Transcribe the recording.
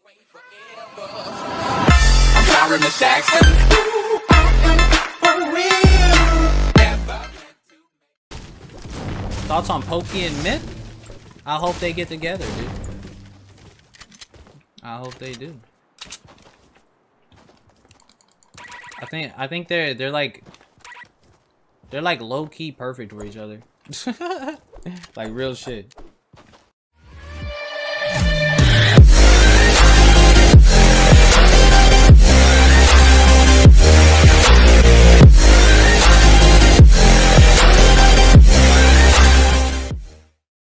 Thoughts on Pokey and Myth? I hope they get together, dude. I hope they do. I think they're like low-key perfect for each other. Like real shit.